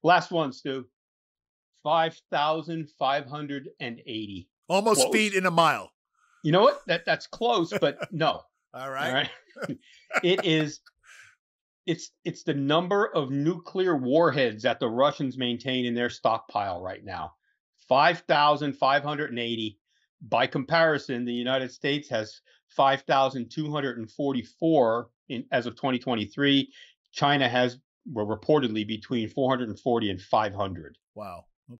Last one, Stu. 5,580. Almost Close. feet in a mile. You know what? That's close, but no. All right. All right. It is. It's the number of nuclear warheads that the Russians maintain in their stockpile right now. 5,580. By comparison, the United States has 5,244 as of 2023. China has reportedly between 440 and 500. Wow.